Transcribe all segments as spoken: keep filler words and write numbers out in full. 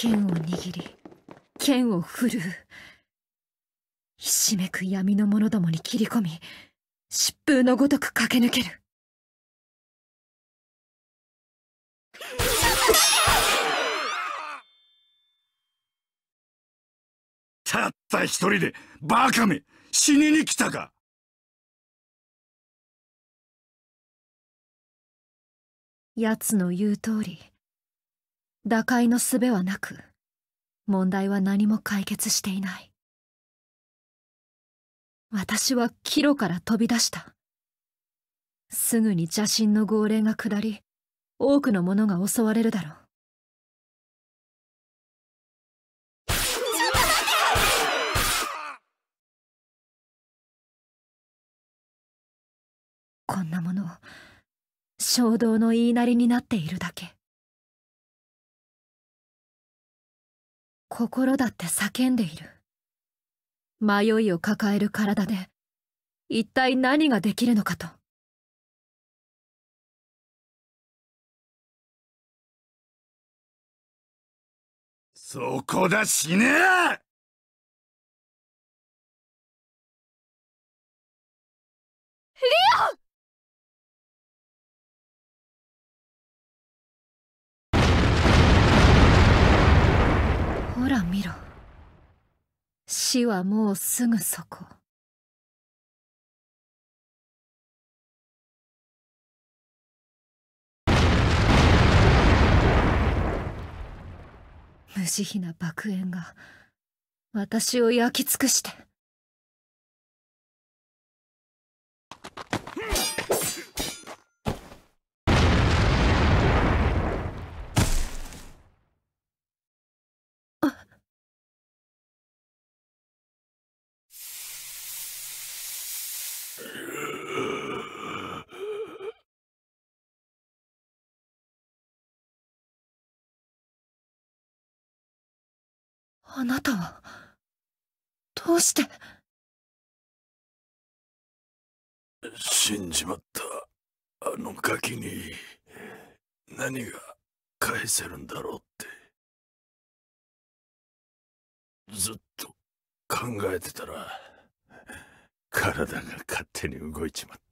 剣を握り剣を振るう。ひしめく闇の者どもに切り込み、疾風のごとく駆け抜ける。 たった一人でバカめ死にに来たか。 奴の言う通り、打開の術はなく、問題は何も解決していない。私は帰路から飛び出した。すぐに邪神の号令が下り、多くの者が襲われるだろう。こんなもの、衝動の言いなりになっているだけ。心だって叫んでいる。迷いを抱える体で、一体何ができるのかと。 そこだ、死ねえ！ リオ！ほら見ろ。死はもうすぐそこ。無慈悲な爆炎が私を焼き尽くして。あなたはどうして。 死んじまったあのガキに何が返せるんだろうってずっと考えてたら体が勝手に動いちまった。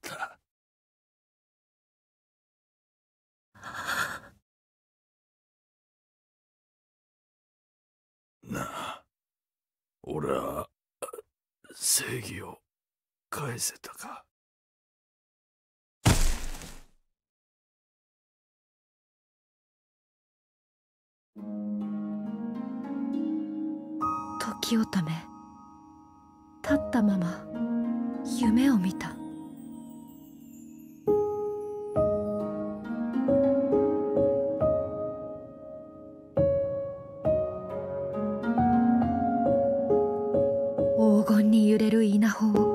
なあ、俺は正義を返せたか。 時を止め、立ったまま夢を見た。黄金に揺れる稲穂を。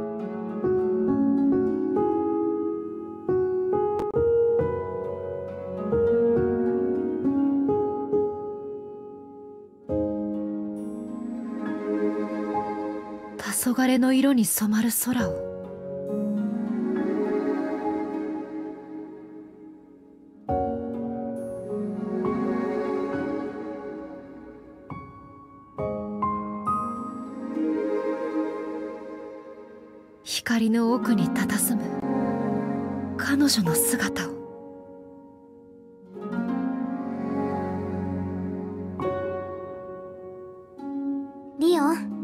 黄昏の色に染まる空を。光の奥に佇む彼女の姿を。 リオン、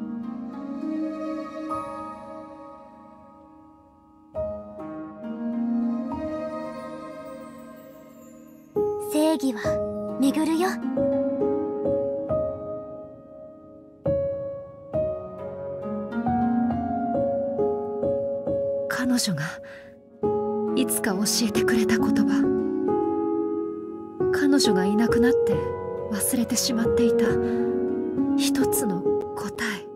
正義は巡るよ。 彼女がいつか教えてくれた言葉。彼女がいなくなって忘れてしまっていた一つの答え。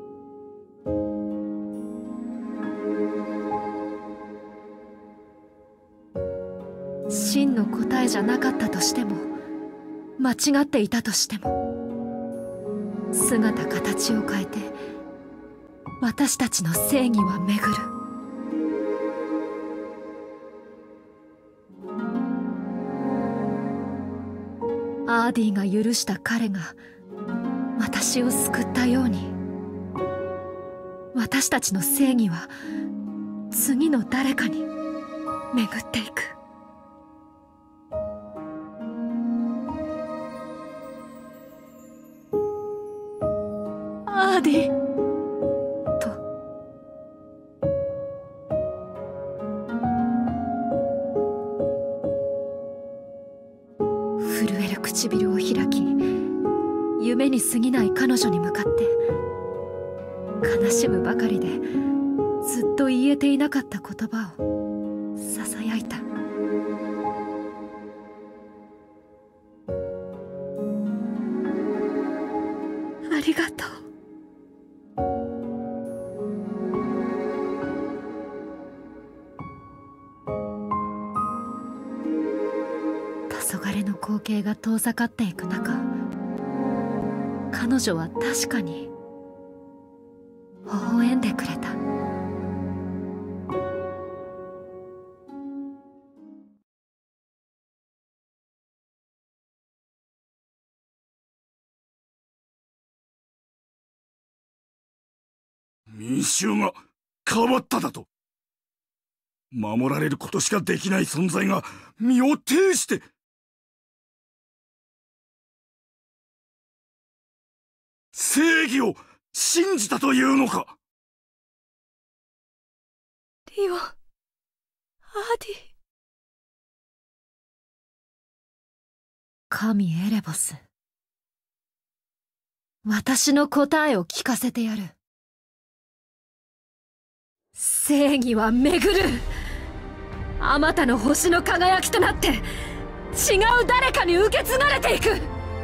真の答えじゃなかったとしても、間違っていたとしても、姿形を変えて私たちの正義は巡る。 アーディが許した彼が私を救ったように、私たちの正義は次の誰かに巡っていく。アーディと震える唇を開き、夢に過ぎない彼女に向かって悲しむばかりでずっと言えていなかった言葉をささやいた。ありがとう。黄昏の光景が遠ざかっていく中、彼女は確かに微笑んでくれた。 民衆が変わっただと。守られることしかできない存在が身を挺して正義を信じたというのか。 リオ、アーディ。神エレボス、私の答えを聞かせてやる。正義は巡る。あまたの星の輝きとなって違う誰かに受け継がれていく。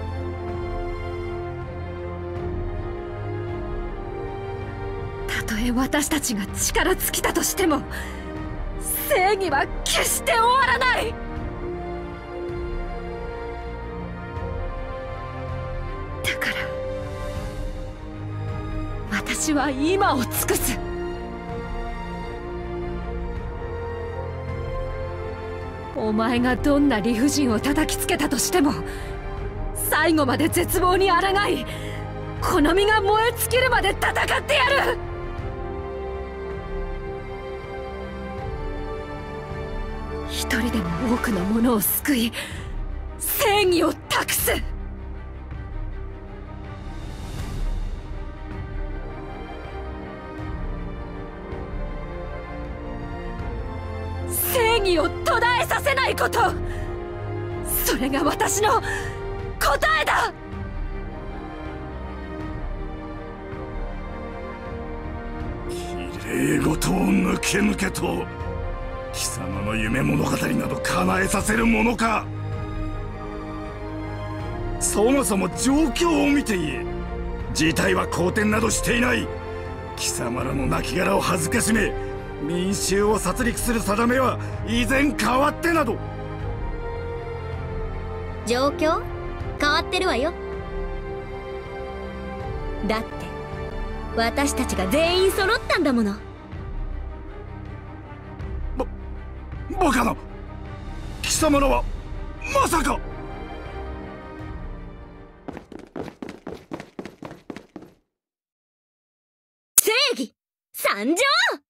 たとえ私たちが力尽きたとしても、正義は決して終わらない。だから私は今を尽くす。お前がどんな理不尽を叩きつけたとしても、最後まで絶望に抗い、この身が燃え尽きるまで戦ってやる。一人でも多くの者を救い、正義を託す。正義を途絶えさせないこと、それが私の答えだ。 きれい事を抜け抜けと貴様の夢物語など叶えさせるものか。そもそも状況を見て言え。事態は好転などしていない。貴様らの亡骸を恥ずかしめ、民衆を殺戮する定めは以前変わってなど。 状況変わってるわよ。だって私たちが全員揃ったんだもの。 ババカな。貴様らはまさか。 正義参上。